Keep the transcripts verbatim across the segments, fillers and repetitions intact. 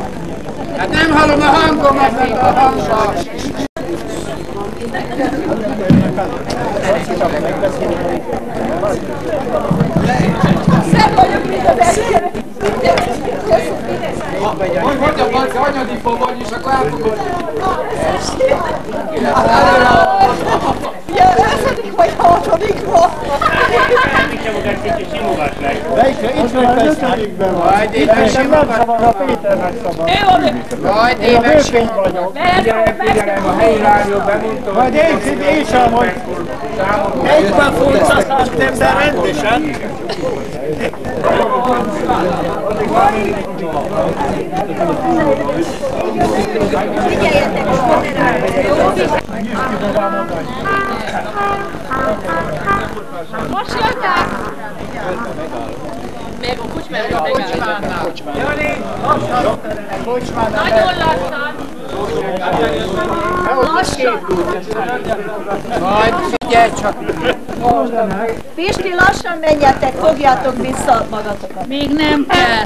Hát nem hallom a hangomat, mert a hangban. Szebb vagyok, mint az első. Hogy a Marci anyadikban vagy, és akkor elfogod. Ja, elszedik vagy hatodikban. Melyikre? Itt vagy te ötödikben van. Majd én meg simogat. Péternek szabad. Én vagyok. Majd én meg simogat. Figyelem, figyelem, A helyi rádió bemondta, Majd én, én sem, hogy egyben folysz a szeptember rendesen. figyeljetek a kamerára. Most jöttek? Még a kucsmánál megálltak. Jani, lassan. Nagyon lassan. Lassan. majd figyelj csak. Pisti, lassan menjetek, fogjátok vissza magatokat. Még nem kell.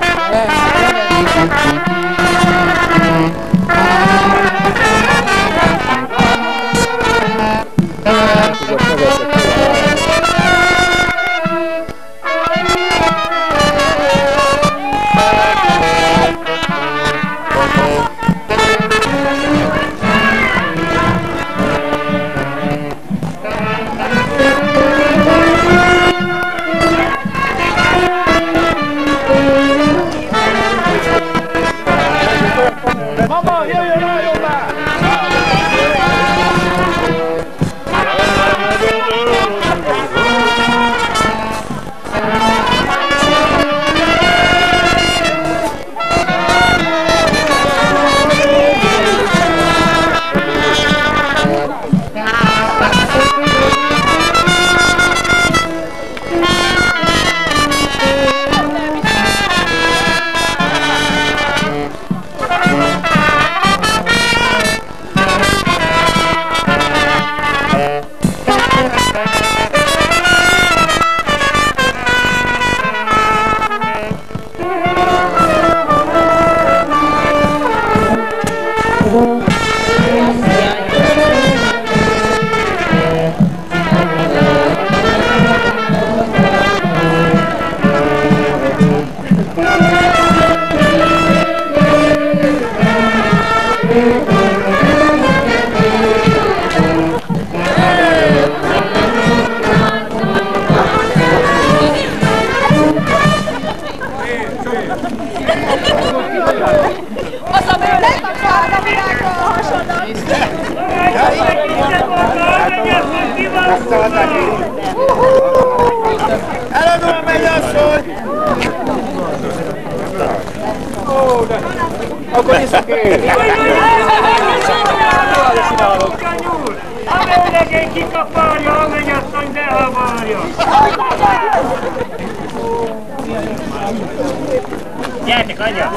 Mama, jöjjön rá jobbá! Az a bőle, a virágra a hasodat. Eleanor megy asszony! Ó, de... Akkor iszok én! Amelylegén kikaparja, a mennyasszony behavarja. Gyertek, anya!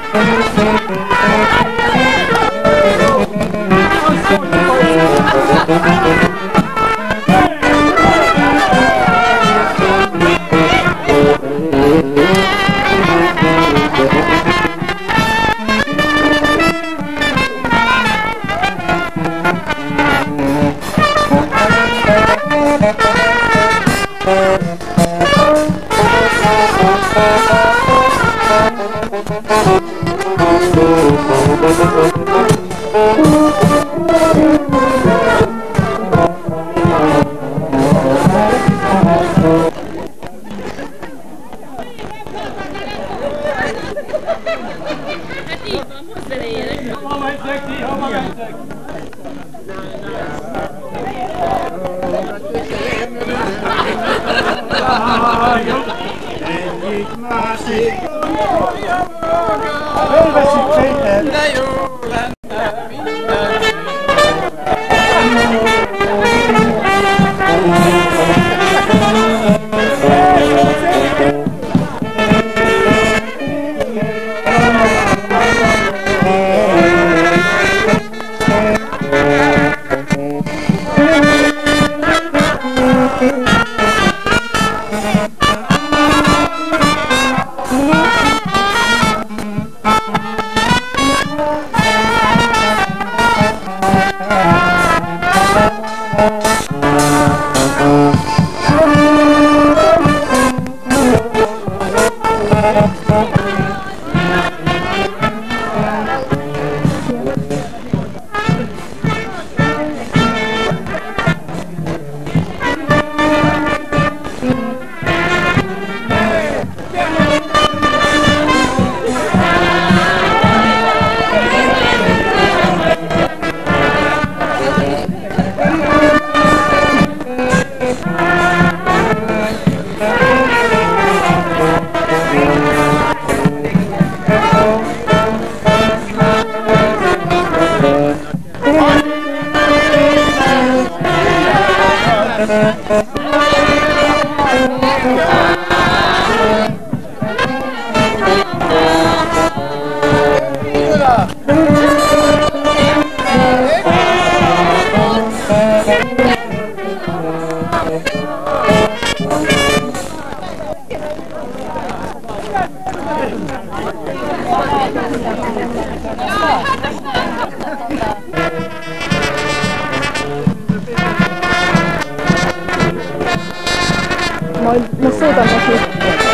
Majd most szóltam neki.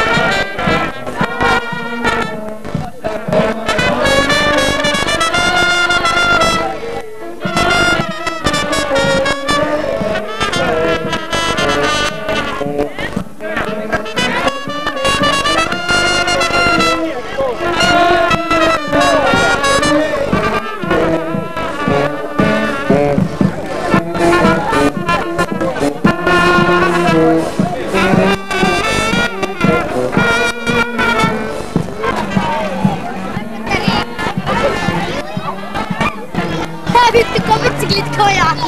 Elvittük a biciklit kaját!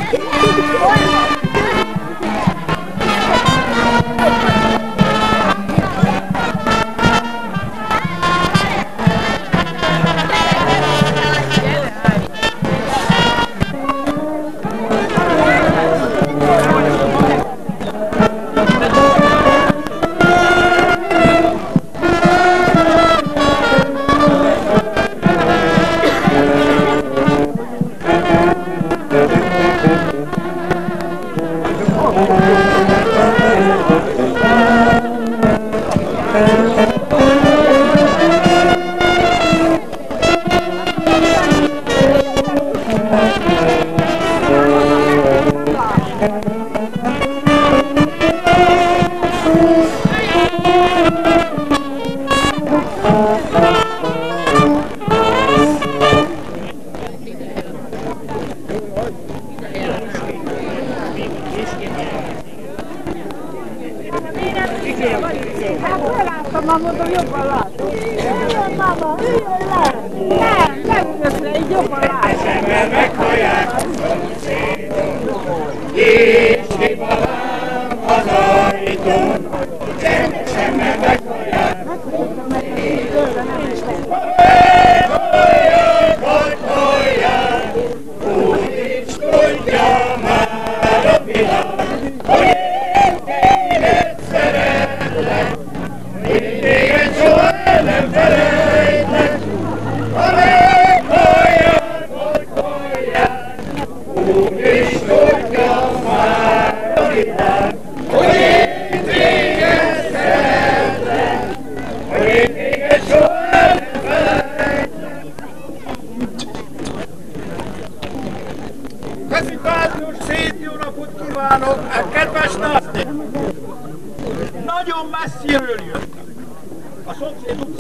Már mondom, jobban látom. Üljön, mama, üljön le! Nem, nem ülök le, így jobban látom. Ember meghallják, és kibalám az ajtón, csendesen meghallják. Megkaptam meg, hogy tőle nem is lesz.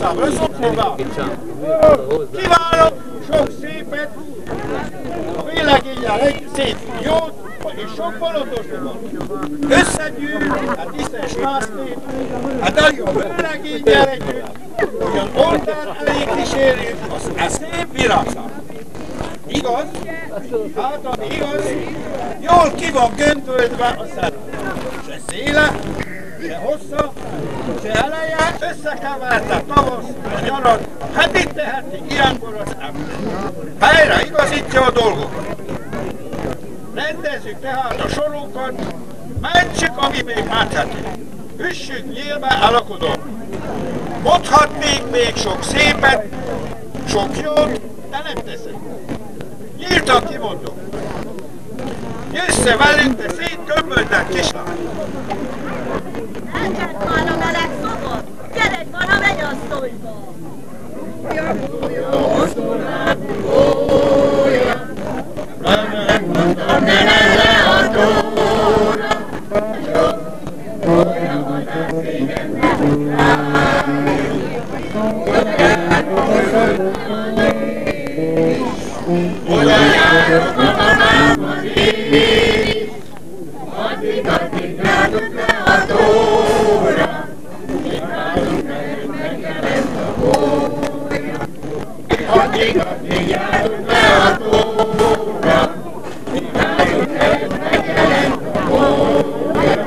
virágszámra, szomszédban. Kívánok sok szépet, a vélegényel egy szép jót, és sok bolondosban. Összegyűl, hát tisztes másznép, hát a vélegényel együtt, ugyan oltár elé kísérjük a szép virágszám. Igaz? Hát, ami igaz, jól ki van göndöltve a szervezet. Se széle, se hossza, se eleje, összekeverte tavasz, a nyarat, hát mit teheti ilyenkor az ember? Helyre igazítja a dolgokat. Rendezzük tehát a sorunkat, mentsük, ami még mentheti. Üssük nyílbe elakodom. Mondhatnék még sok szépet, sok jót, de nem teszek. Nyíltan kimondom. Jössze velünk, te szétkömböltett kislány! Elcsert már a meleg szobor! Gyere, van a mennyasszonyba! Megmondtam, ne lenne a tóra! Olyan van a szégemnek oda járok a mamámhoz is, addig, addig rágok le a tóra, imádunk velünk megjelent a gólya. Addig, addig járunk le a tóra, imádunk velünk megjelent a gólya.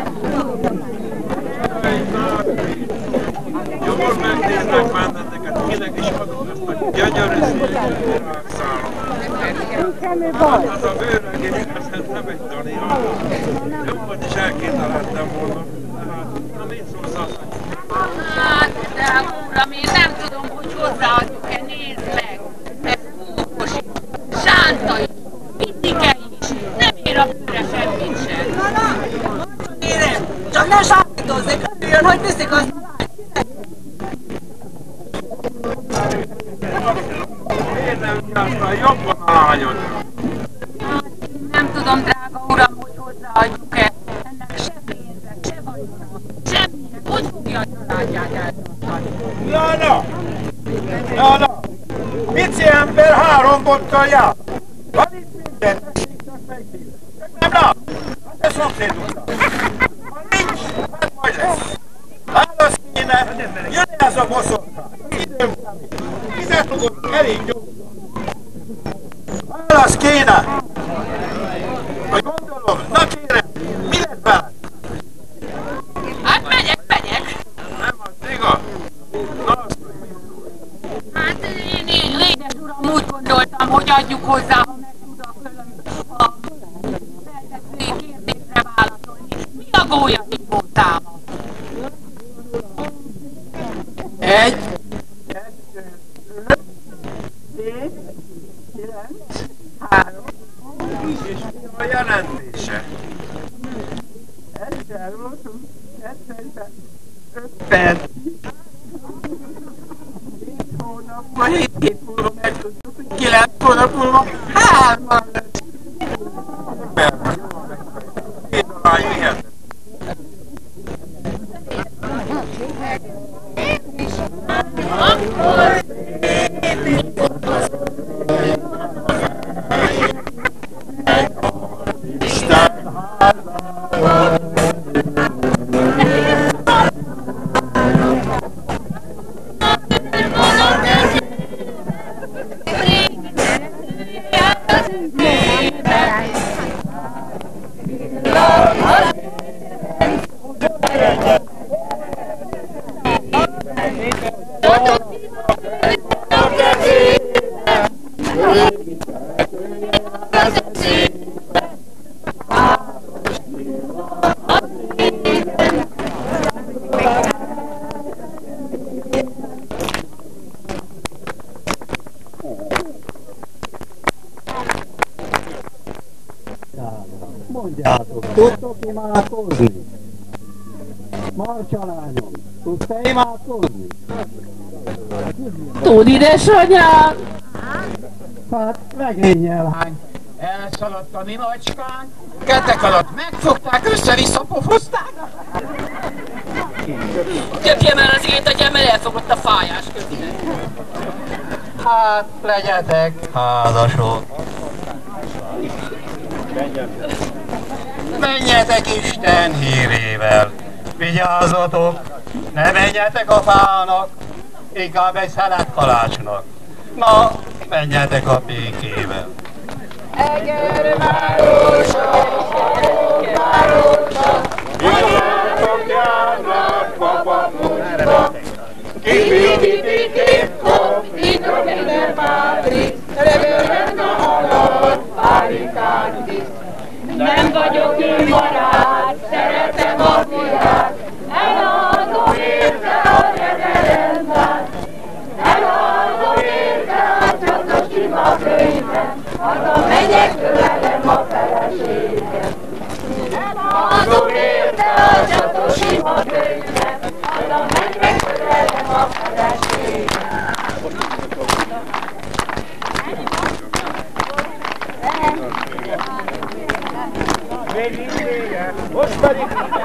Jól megnéznek benneteket, kinek is adom ezt a gyönyörű virágszállat. Hát az a bőrregény, ez nem egy Dani, jobban is elképzelhettem volna. Na mit szólsz azt? Hát, de uram, én nem tudom, hogy hozzáadjuk-e, nézd meg! Ez kókos, sántai, mindike is, nem ér a bőre semmit sem. Na, na, érem, csak ne sállítozzék, örüljön, hogy viszik azt a lányt. Érnem ki aztán jobban a lányodra. Nem tudom, drága uram, hogy hozzáadjuk-e. Ennek se pénze, se vagyona, semmire. Hogy fogja a családját eltartani? Na, na! Na, na! Pici ember három bottal jár. Van itt minden, tessék csak megnézni. Csak nem lát. Hát ez szomszéd után. Ha nincs, hát majd lesz. Válasz kéne, jön ez a boszorkány. Időm számít. Vizet rugott, elég jó. Válasz kéne. Hogy gondolom, na kérem, mi lett veled? Hát megyek, megyek. Nem az igaz? Na azt Hát én, én lényes uram, úgy gondoltam, hogy adjuk hozzá, ha meg tud a fölön a feltetői kérdésre válaszolni. Mi a gólya hívószáma? Egy, kettő, öt, hét, kilenc, három, és mi a jelentése? egyszer voltunk, egyszerűen öt perc. Hét hónapban, hét hét múlva megtudtuk, hogy kilenc hónap múlva hárman lesz. Két a lány miért? Akkor Mondjátok, tudtok imádkozni? Marcsa lányom, tudsz te imádkozni? Tud, édesanyám! Hát megényel hány. Elszaladt a mi macskánk, ketek alatt megfogták, össze-vissza pofozták. Köpje már az igényt, atyám, mert elfogott a fájás közben. Hát, legyetek házasok. Menjetek Isten hírével. Vigyázzatok, ne menjetek a fának, inkább egy szelet kalácsnak. Na, menjetek a békével. Vigyázzatok, járnak papapokra, kipipipip kip-kop, hidrogéner Patrik, rövőrön a halad, párikántis. Nem vagyok én barát, szeretem a fiát, eladom érte a reverendát. Eladom érte a csatos sima könyvet, haza megyek tőlem a feleséget. Eladom érte a csatos sima könyvet, haza megyek tőlem a feleséget. Most pedig...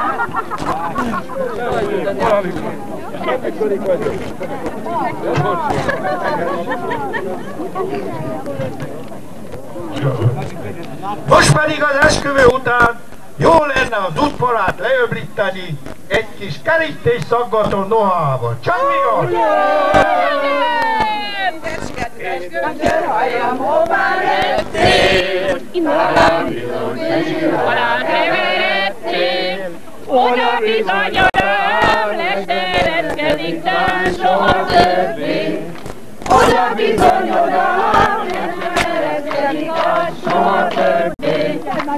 Most pedig az esküvő után jó lenne az udvarát leöblíteni egy kis kerítés szaggató nohával. Csak mi van? Hajam, hová lettél? Talán bizony, talán keveredtél. Oda bizony, oda leseredkezik, tán soha többé. Oda bizony, oda leseredkezik, tán soha többé.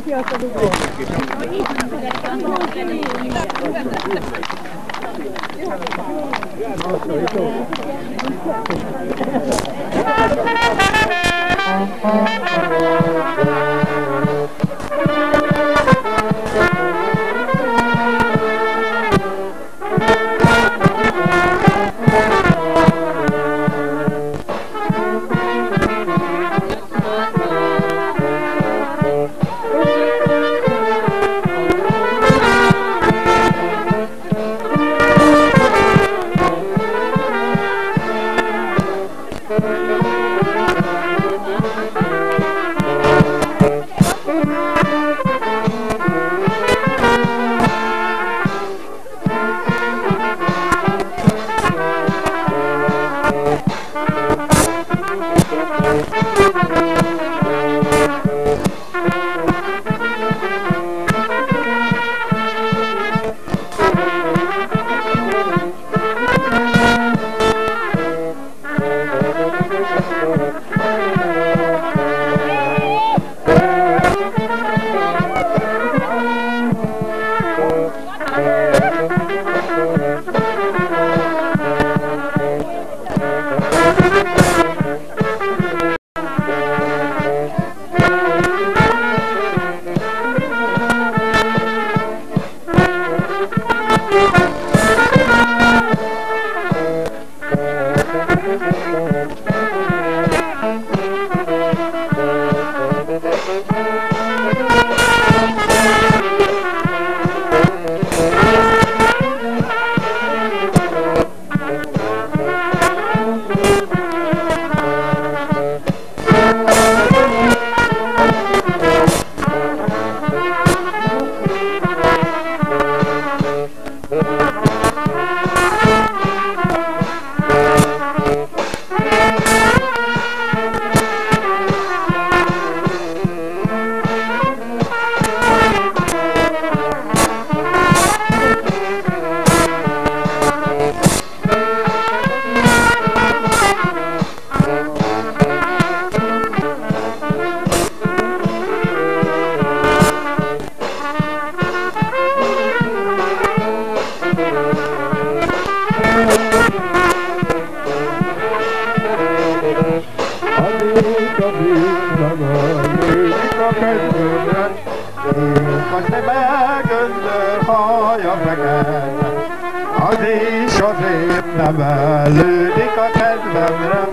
Az is azért nevelődik a kedvemre,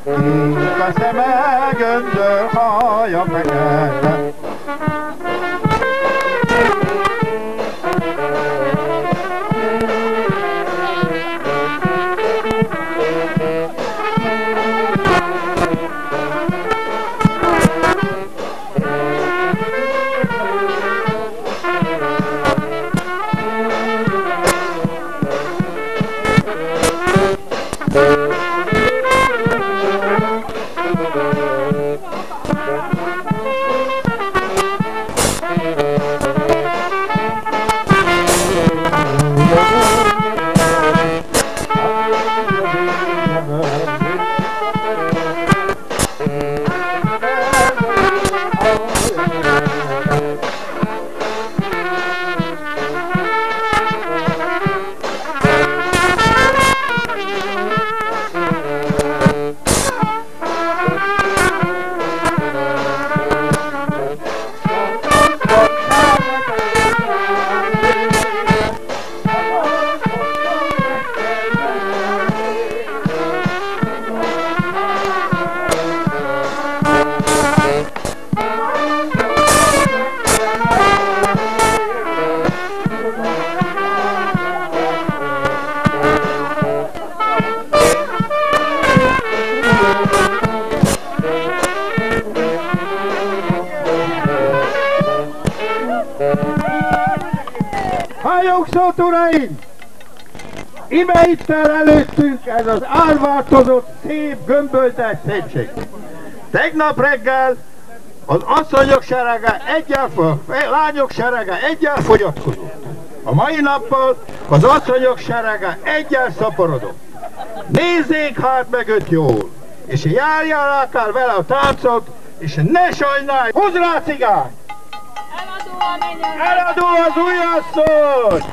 kék a szeme, göndör haja fekete. Jogszót, uraim! Ime itt el előttünk ez az álváltozott, szép, gömböltes szépség. Tegnap reggel az asszonyok serege egyel, lányok serege egyel fogyatkozott. A mai nappal az asszonyok serege egyel szaporodott. Nézzék hát meg őt jól, és járjál el vele a táncot, és ne sajnálj! Húzd rá cigány! Eladó a mennyek! Eladó az újasszony!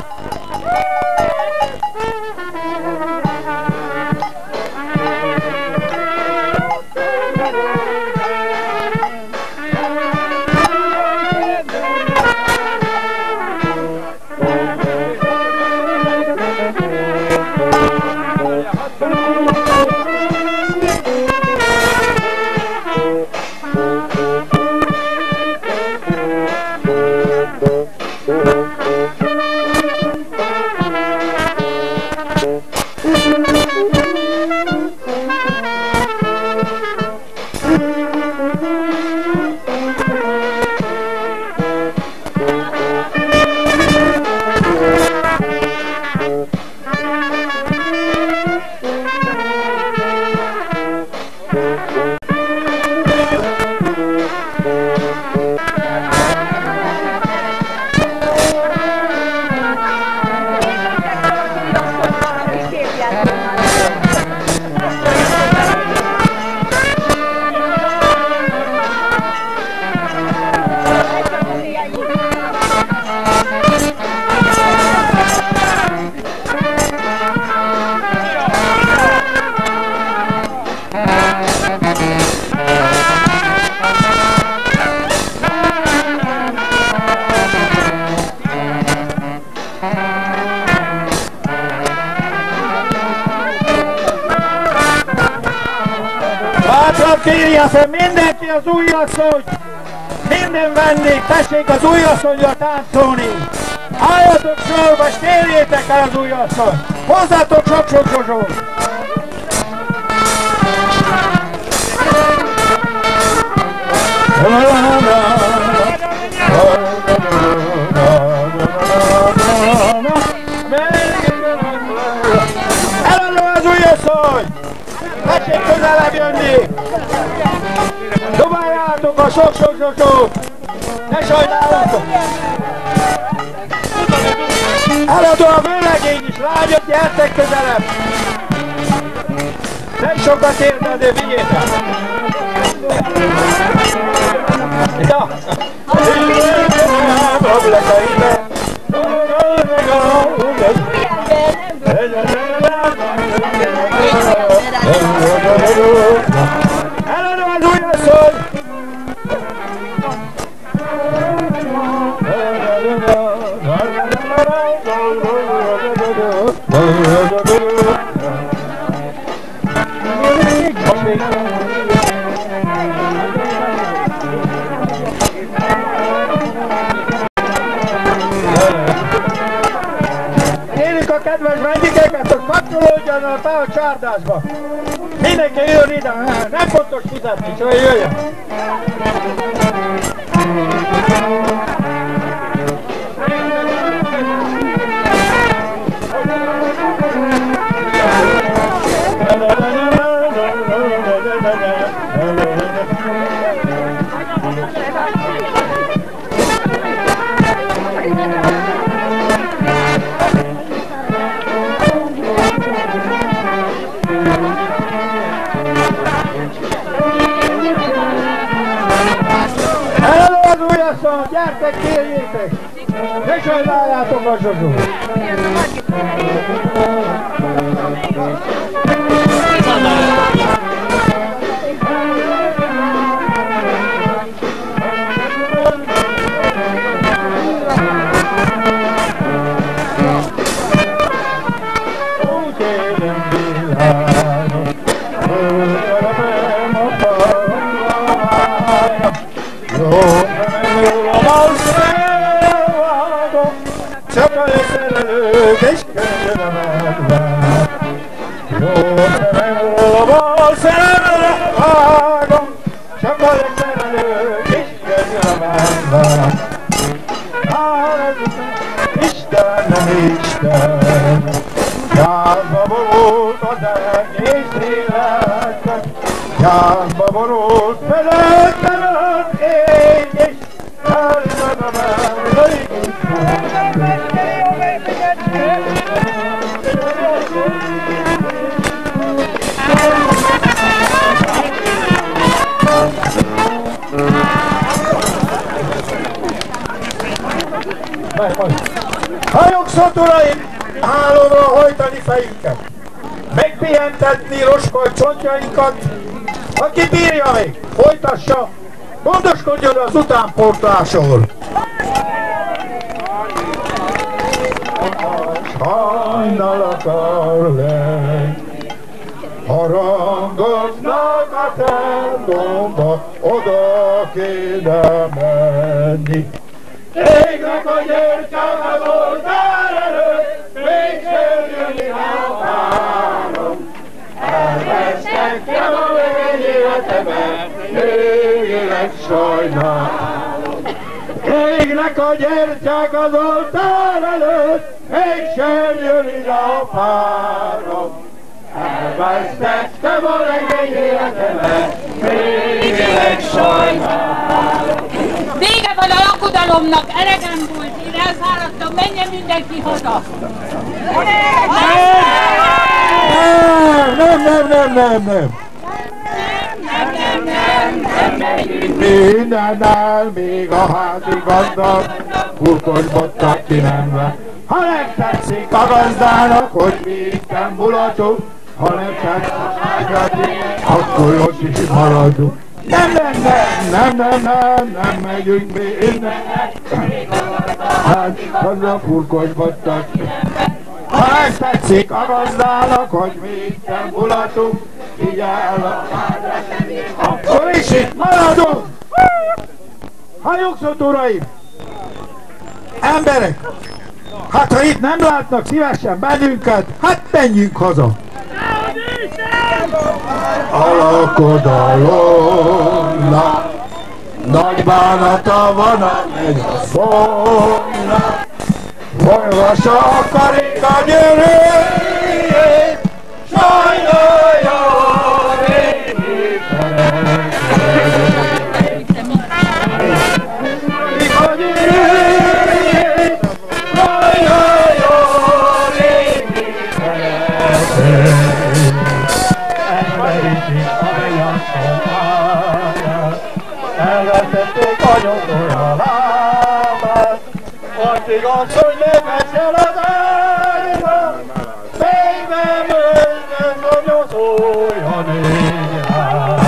Kérje fel mindenki az újasszony! Minden vendég, tessék az újasszonyra táncolni! Álljatok sorba, és kérjétek el az újasszony! Hozzátok sok-sok zsozsót! Eladó az újasszony! Tessék közelebb jönni! Dobáljátok a sok-sok-sok-sok! Ne sajnáljátok! Eladó a vőlegény is, lányok, gyertek közelebb! Nem sokat érne, de vigyétek! Ja! Eladó az újasszony! Kérjük a kedves vendégeket, hogy kapcsolódjanak be a csárdásba. Mindenki jön ide, nem fontos fizetni, csak jöjjön. Gyertek, kérjétek! Ne sajnáljátok a zsozsót! Jó, Gyászba vonult, felettem az ég, és elment a márgaik. Hajogszat, uraim, hálóra hajtani fejünket, megpihentetni roskalt csontjainkat. Aki bírja még, folytassa, gondoskodjon az utánpótlásról. Hajnal akar lenni, harangoznak a templomba, oda kéne menni. Égnek a gyertyák az oltár előtt, mégsem jönni a párom. Elvesztettem a legény életemet, mégélet sajnálom. Égnek a gyertyák az oltár előtt, mégsem jönni a párom. Elvesztettem a legény életemet, mégélet sajnálom. Vége van a lakodalomnak, elegem volt, én elfáradtam, menjen mindenki haza! Nem, nem, nem, nem, nem! Mindennel még a házi gazdag, kurkos bottal kinemve. Ha nem tetszik a gazdának, hogy mi itten bulatunk, ha nem tetszik, akkor ott is maradunk. Nem, nem, nem, nem, nem, nem, nem megyünk mi innen. Hát, az a kurkos bottal kinemve. Ha nem tetszik a gazdának, hogy mi itten bulatunk, figyelj a akkor is itt maradunk! Hajogszot, uraim! Emberek! Hát ha itt nem látnak szívesen bennünket, hát menjünk haza! A lakodalomnak nagy bánata van a megy a szólnak. Folyvassa a karika gyűrűjét, sajnálja a régi szeretet. Karika gyűrűjét, sajnálja a régi szeretet. Emberiség olyan szolgáját, elvesztették a nyomorra lábát. Addig az, hogy lefessel az ágyra, fejben mőzben nagyoszolja négy rád.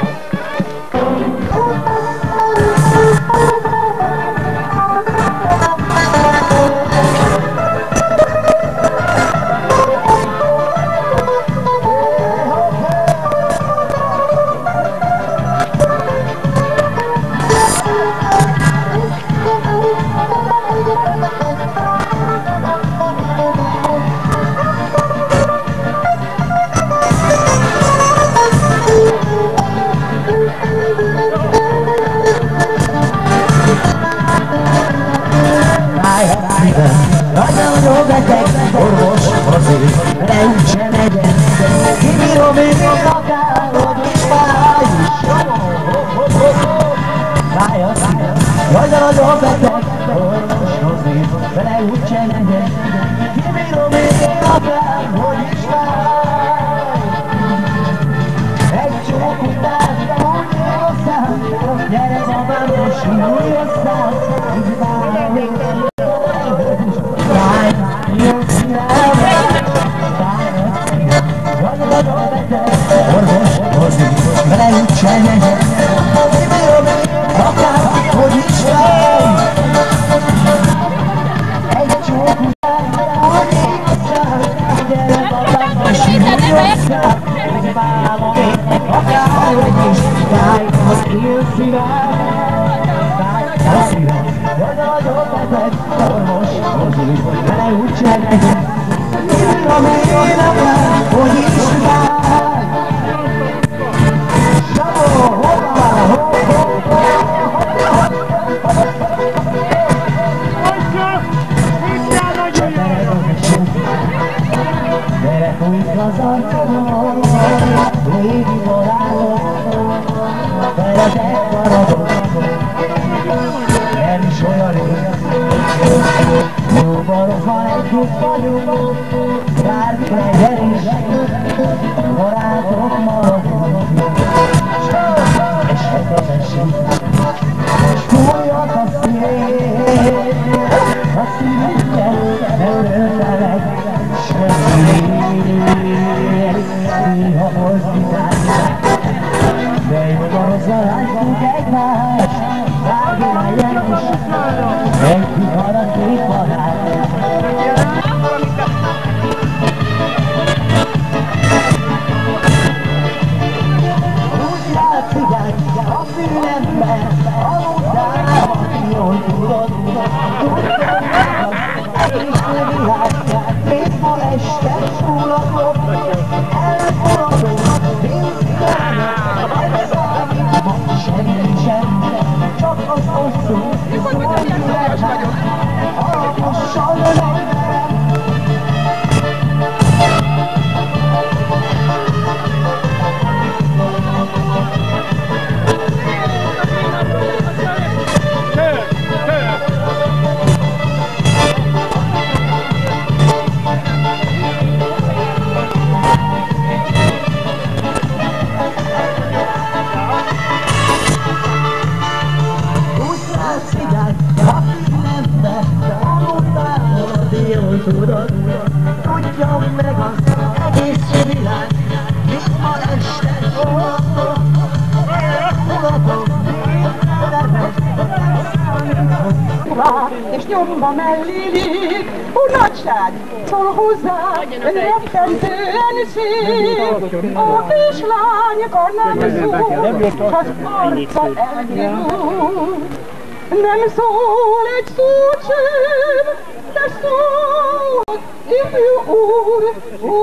Nagyon beteg, orvos azért, de úgyse legyen. Kibírom én a magáról, és fáj is. Fáj a szívem, jaj, de nagyon beteg, orvos azért, de úgyse legyen. Kibírom én a magáról, és fáj. Egy csók után, úgy jösszám, gyere babám, és úgy jösszám, így várom én. Orvos, hozik, vele úgy se legyen. Kibírom én, akár, hogy is fáj. Egy csók után, hogy jösszám, gyere babám, és úgy jösszám, így várom én. Akár, hogy is fáj, az én szívem. Fáj a szívem, jaj, de nagyon beteg, orvos, hozik, vele úgy se legyen. Kibírom én, akár, hogy is fáj. Gyere, fújt az arcomon, régi barátod, azzal látjuk egymást, bármi legyen is, egy marad két barát. Úgy látszik, a fülemben, aludtában, jól tudod, és a világát, még ma este súlakok, elfogadom, pénzigányok, ez számít, ma semmi sem, csak az hosszú, szól gyűlölet, alaposan legyen. Tudod, tudjam meg az egész világ, mit ma este forgatok, forgatok, és nyomba mellélik, unatság, szól hozzá, rettentően szép, a kislánykor nem szól, s az arca elnyúl. Nem szól egy szót sem, de szól, ifjú úr, ó,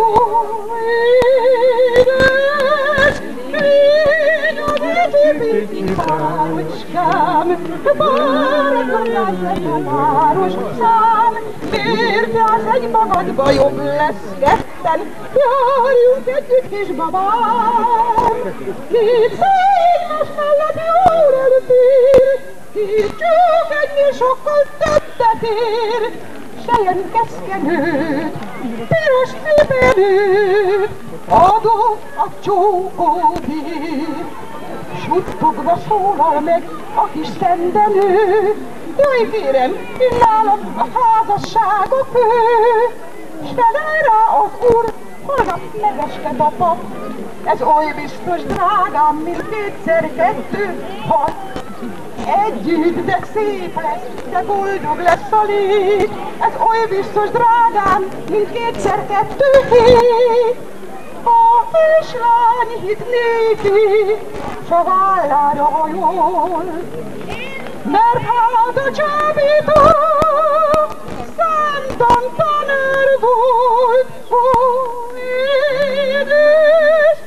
édes, légy a régi párocskám, bárkanyáj a város szám, férfiás egy magadba jobb lesz ketten, járjunk együtt kis babám, két széles mellett jól elfér, két csók egynél sokkal többet ér, sejen keszkenőt, piros cipőt, adok a csókódért. Suttogva szólal meg a kis szendenő, jaj kérem, nálam a házasság a fő, s felel rá az úr, holnap megesket a pap. Ez oly biztos, drágám, mint kétszer kettő, hat. Együtt, de szép lesz, de boldog lesz a lét. Ez oly biztos, drágám, mint kétszer kettő hét. A kislány hit néki, s a vállára hajol, mert hát a csábító szántan tanár volt, ó, édes,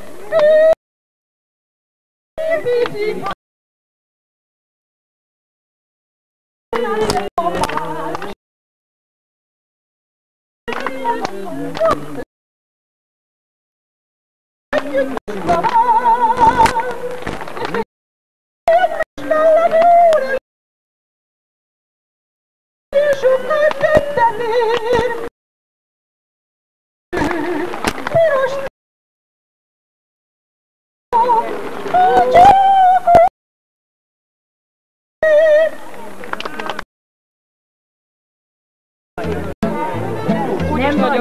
édes, sokkal többet ér. Piros a csókot. Nem nagyon.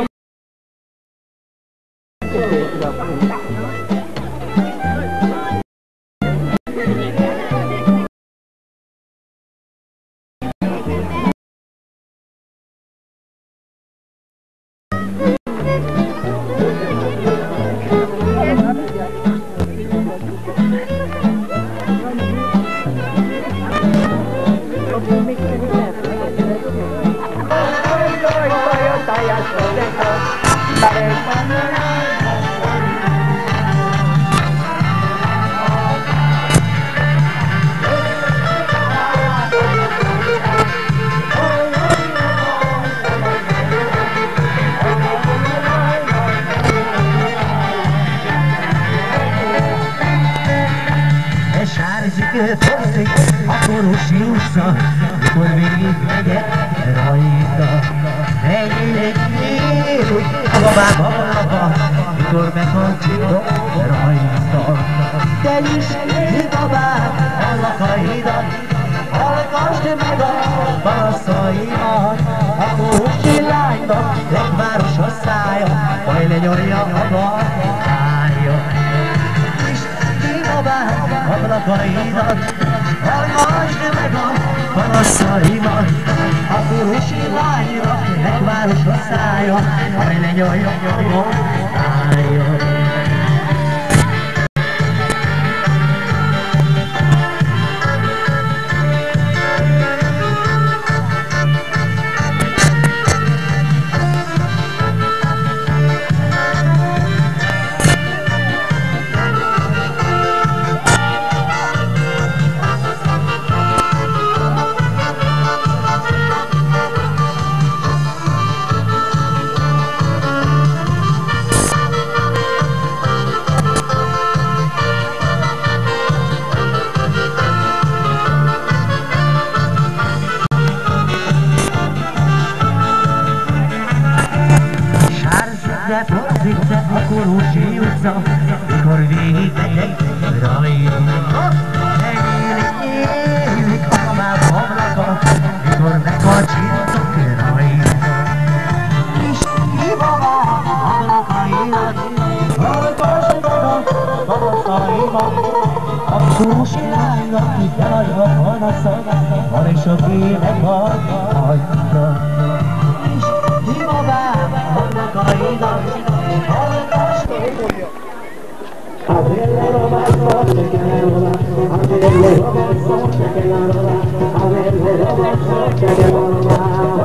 Fogzik a Korosi utca, mikor végig megyek rajta. Ennyi egy ér, hogy a babám hallapa, mikor meghalcsítok rajta. Te is, mi babám, hallak a hidat, hallgasd meg a panaszaimat. A Korosi lánynak legváros a szája, majd lenyomja a barkája. babám, ablakaidat, hallgassd meg a panaszaimat. A fősi lányra megváros a szája, hogy ne nyoljon, nyoljon, álljon. De porzitta a Kolósi utca, mikor végigmegyek rajta. Megélik, élik a kamám ablaka, mikor megkacsintok rajta. És ki babám ablakaidat, hallgassd meg a panaszaimat. A Kolósi lánynak itt jaj a panasza, van és aki meghal hagyta. És ki babám ablakaidat, a verle romanzo, te que la roba, a verle romanzo, te que la roba, a verle romanzo, te que la roba.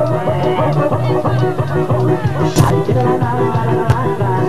Shake la la la la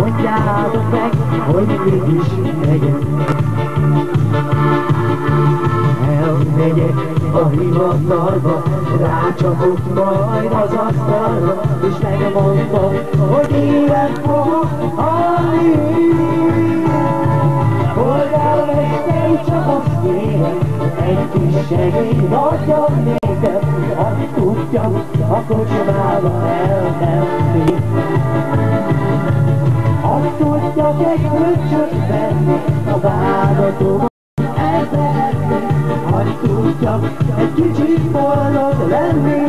Mondjátok meg, hogy mégis legyen. Elmegyek a hivatalba, rácsapok majd az asztalra, és megmondom, hogy élen fogok halni. Polgármester, csak azt kérem, egy kis segély adjon nékem, hadd tudjam a kocsmába elmenni. Hadd tudjak egy kölcsöt venni, a bánatomat elvehetni. Hadd tudjak egy kicsit boldog lenni.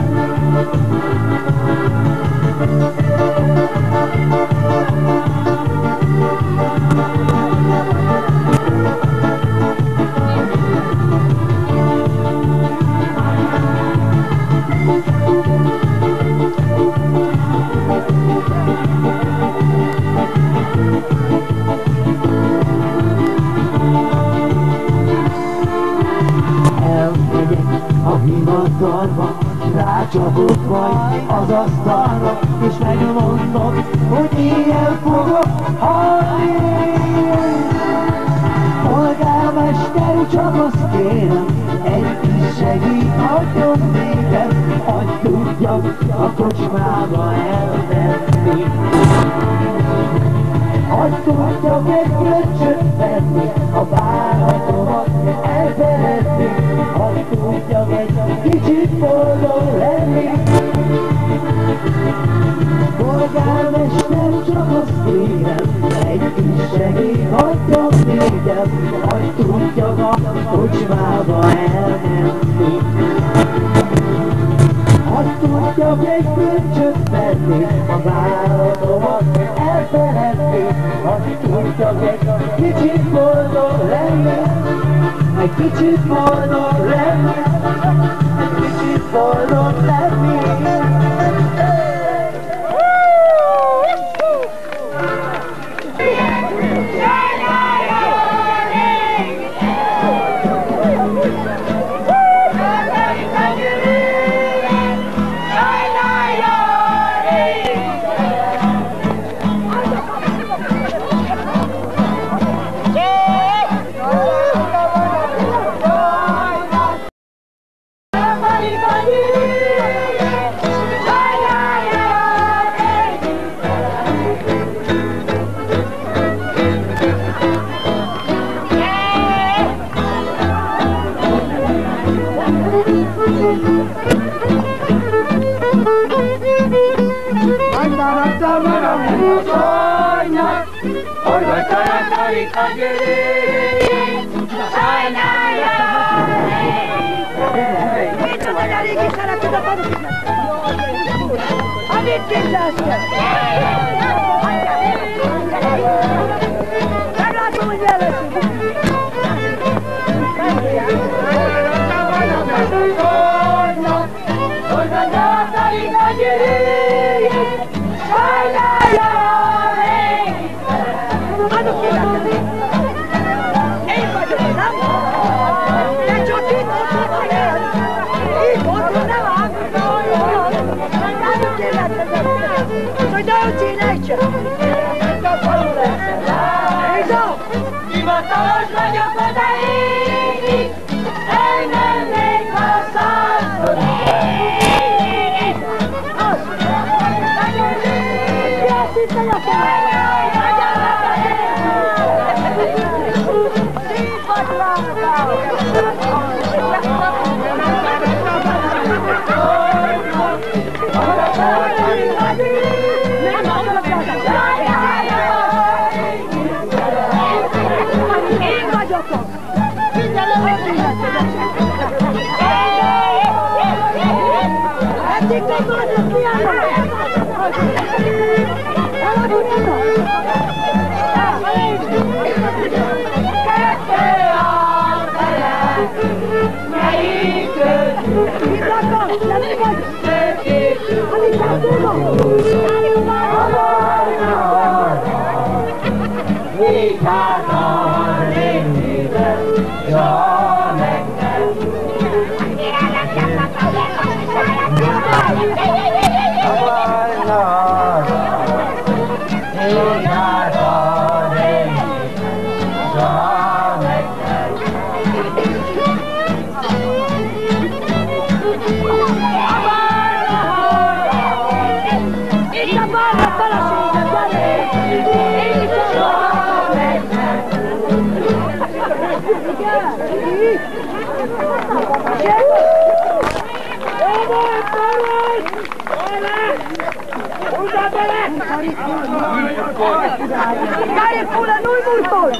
A hivatalba, rácsapok majd az asztalra, és megmondom, hogy ilyen fogok halni. Polgármester, csak azt kérem, egy kis segít adjon nékem, hadd tudjak a kocsmába elmenni. Hadd tudjak egy kölcsöt venni, a bánatomat elfeledni. Hadd tudjak egy kicsit boldog lenni. Polgármester, csak azt kérem, egy kis segély adjon nékem, hadd tudjak a kocsmába elmenni. Hadd tudjak egy kölcsöt venni, a bánatomat elfeledni. Hadd tudjak egy kicsit boldog lenni. Egy kicsit boldog lenni. Egy kicsit boldog lenni. Hivatalos vagyok odaérni, elmennék hasszalni. Én vagyok! Figyelem, hogy eddig még vannak miállnak! Kettő a fele, melyik közül? Mit akarsz? Nem mi vagy? Szökítünk! Amit eltudom! Vigyázol lényében, soha meg nem! Vigyázol lényében, soha meg nem! Káripula, núj murkol!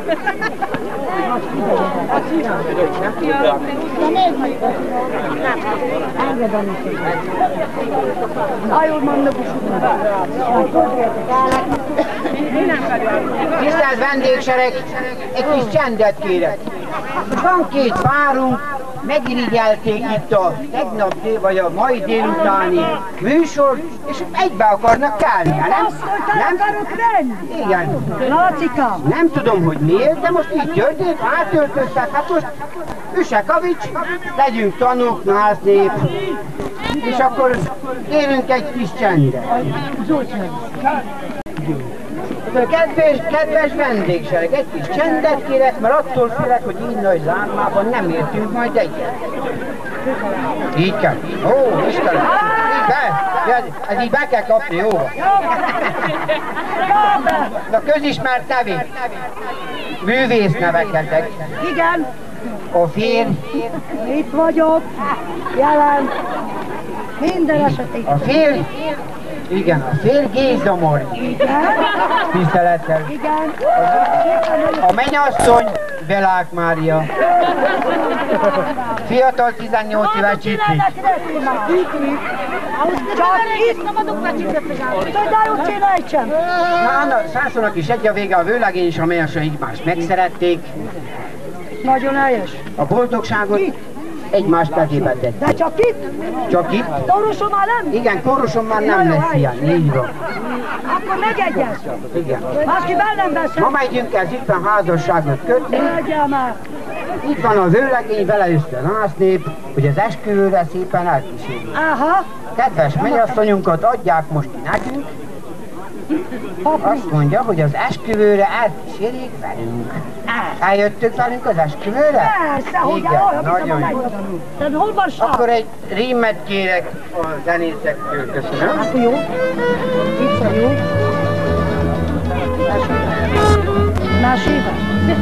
Tisztelt vendégsereg, egy kis csendet kérek. Van két párunk, megirigyelték itt a tegnap dél, vagy a mai délutáni műsor, és egybe akarnak kelni, nem? Azt, hogy te nem akarok lenni? Igen. Lacika! Nem tudom, hogy miért, de most így történt, átöltöztek, hát most Üsekavics, legyünk tanúk, násznép, és akkor kérünk egy kis csendet. Kedves, kedves vendégsereg, egy kis csendet kérek, mert attól félek, hogy így nagy zármában nem értünk majd egyet. Így kell. Ó, Istenem! Így be! Ez így be kell kapni, jó? Na, közismert nevét. Művész nevekedek. Igen. A férj. Itt vagyok. Jelen. Minden esetében. A férj. Igen, a férj Géza Mari. Igen. Tisztelettel. Igen. A mennyasszony Belák Mária. Fiatal tizennyolc éves Csipli. Csak itt nem adok már csipet. Tudjátok, csinálj sem. Na, Szászónak is egy a vége, a vőlegény és a mennyasszony egymást megszerették. Nagyon helyes. A boldogságot egymást kezébe tették. De csak itt? Csak itt? Kóruson már nem? Igen, kóruson már nem lesz ilyen, így van. Akkor megegyez. Igen. Másképp nem beszél. Ma megyünk el szépen házasságot kötni. Legyen már. Itt van a vőlegény, vele össze a násznép, hogy az esküvőre szépen elkísérjük. Aha. Kedves mennyasszonyunkat adják most nekünk. Azt mondja, hogy az esküvőre elkísérjék velünk. Eljöttök velünk az esküvőre? Persze, hogy igen, nagyon jó. Tehát hol van sár? Akkor egy rímet kérek a zenészektől, köszönöm. Hát jó. Itt van jó. Másével.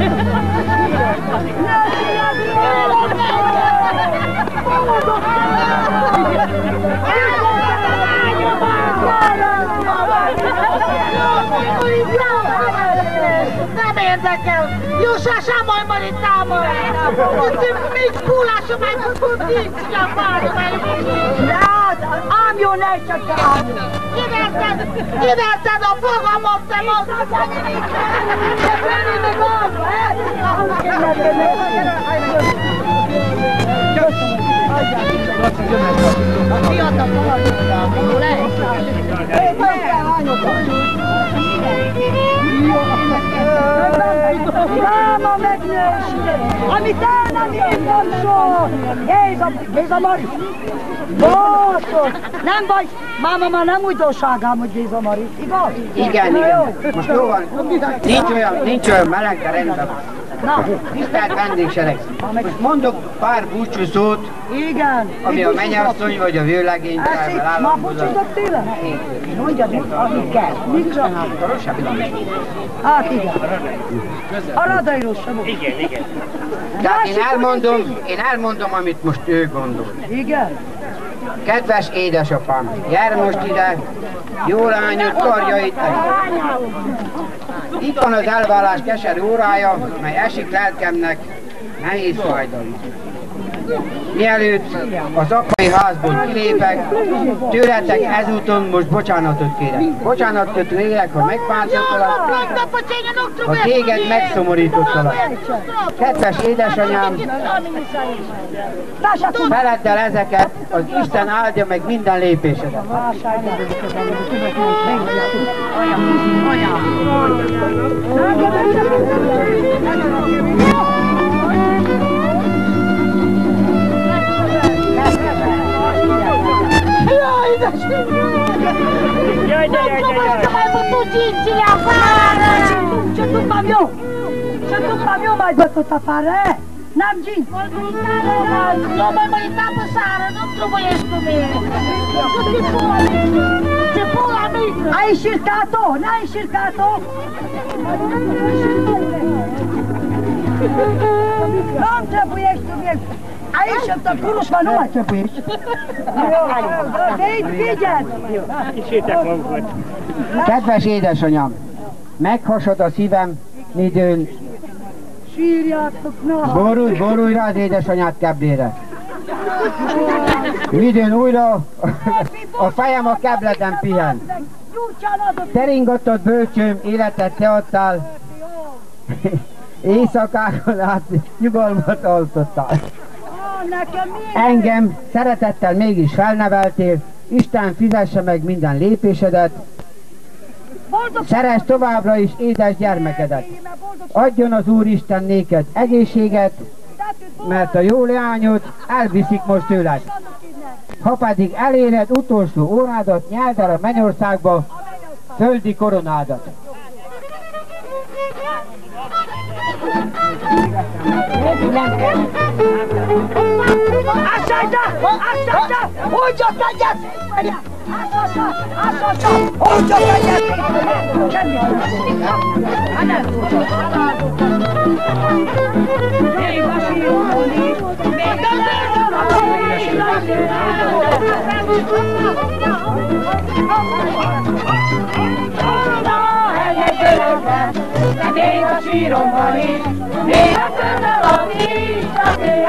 Nem érdekel! Jussássá majd majd itt támadni! Mit kúlásra meg tudod nincs ilyen várni! De hát, ám jó, ne csak te ám jó! Kiverted, kiverted a fogamot, te magad! Te fenni meg az, hát? Ahhoz kéne tenni! Köszönöm! A fiatal parancsol, jó lesz? Én nem kell hányokat! Máma megnősít, amit el nem írtam sor! Géza, Géza Mari! Bószos! Nem baj, máma már nem újdonságám, hogy Géza Mari, igaz? Igen, igen. Most jó van. Nincs olyan, nincs olyan meleg, de rendben van. Na, tisztelt vendégsereg! Most mondok pár búcsúszót, igen. ami a mennyasszony vagy a vőlegény Eszik, ma búcsúzok tőle? Mondjad, amit kell. Mit csak? Hát igen. A radairól sem volt. Igen, igen. Tehát én elmondom, én elmondom, amit most ő gondol. Igen. Kedves édesapám, jár most ide, jó lányod karjait elég. Itt van az elvállás keserű órája, mely esik lelkemnek nehéz fájdalma. Mielőtt az apai házból kilépek, tőletek ezúton most bocsánatot kérek. Bocsánatot kérek, ha megbántottalak, ha téged megszomorítottalak. Kedves édesanyám, feledd el ezeket, az Isten áldja meg minden lépésedet. Jaj, de jaj, de jaj! Ce tu mam eu? Ce tu mam eu mai bătut afară? N-am gin! Nu mai mă uita pe seară, nu trebuiești cu mine! Ce pula mică! Ai înșircat-o? N-ai înșircat-o? Nu-mi trebuiești cu mine! és jöttem, Kuros már nem egy csöpés. De itt figyelj! Kísértek magukat. Kedves édesanyám, meghasad a szívem, midőn. Sírjátok, na! Borulj, borulj rá az édesanyád keblére. Midőn újra a fejem a kebleten pihen. Teringatott bölcsőm, életet te adtál. Éjszakákon át nyugalmat alkottál. Engem szeretettel mégis felneveltél, Isten fizesse meg minden lépésedet, szeress továbbra is édes gyermekedet. Adjon az Úristen néked egészséget, mert a jó leányod elviszik most tőled. Ha pedig eléred utolsó órádat, nyeld el a mennyországba földi koronádat. Assajda! Assajda! Hogy ott egyet! Assajda! Assajda! Hogy ott egyet! Semmi! Hát nem tudod! Még a síromoni! Még a még a síromban is, még a könnel is, csak ő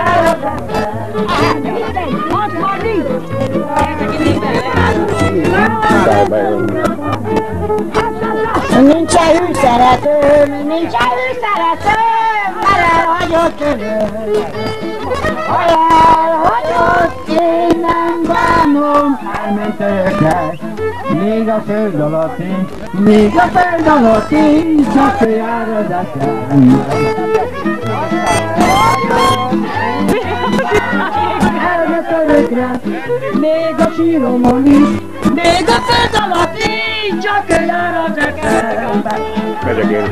nincs hű szeretőm, nincs hű szeretőm, mert elhagyott tőlem. Ha elhagyott, én nem bánom, Elment örökre, még a föld alatt is, még a föld alatt is, csak ő jár az eszem. elment örökre, még a síromon is, még a föld alatt is, csak ő jár az eszembe. Megyek én.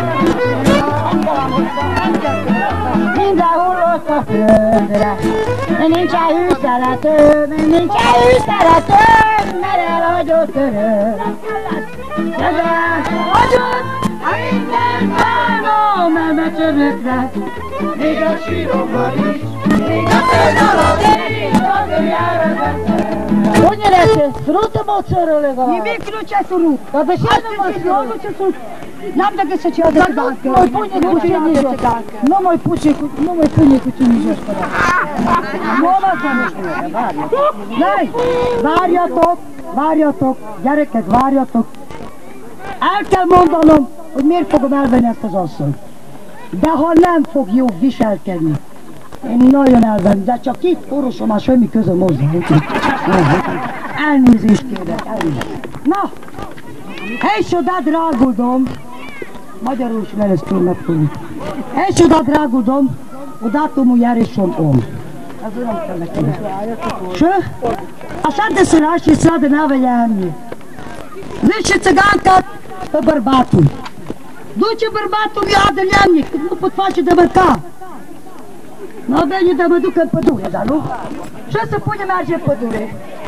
Mindenhol ott a földre, nincs hű szeretőm, nincs hű szeretőm, mert elhagyott öröm. De elhagyott, ha minden bánom, elment örökre, még a síromban is, még a föld alatt is, csak ő jár az eszembe. Ogni reče, sruta mozzarella leva. I vikru će su rut. Da da še ne može ono će su. Nam da ga se će odati banke. Moj punje kuće niže. No moj puće, no moj punje kuće niže skoro. Mola zanešli. Lej, várjatok, várjatok, gyerekek, várjatok. El kell mondanom, hogy miért fogom elvenni ezt az asszonyt. De ha nem fog jó viselkedni, én nagyon elvenni, de csak itt orvosom már semmi közöm hozzá. Elnézést kérek, elnézést. Na, hely soda drágudom, magyarul is veresztől megtudni. Hely soda drágudom, o dátumú járésom om. Ez olyan kell nekem. Što? A sad da se naši sada navajani. Više ciganka, pa barbatu. Duće barbatu mi adeljanik, nu pot face de măca. N-a venit de mă duc în pădure, dar nu? Și să pune merge în pădure.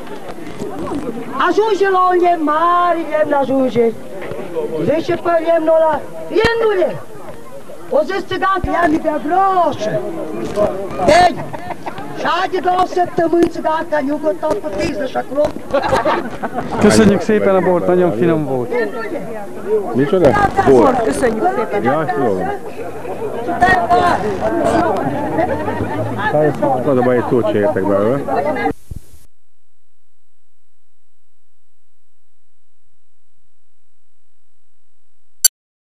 Ajunge la un lemn mare, lemn ajunge. Zice pe lemnul ăla, lemnule! O zis țigancă, ia mi de groșă. Deci, și-a de două săptămâni țiganca, nyugodtan pe tízre și acolo. Köszönjük szépen a bort, nagyon finom volt. Micsoda? Bort. Köszönjük szépen. Ja, jó. Az a baj, hogy szót se értek belőle.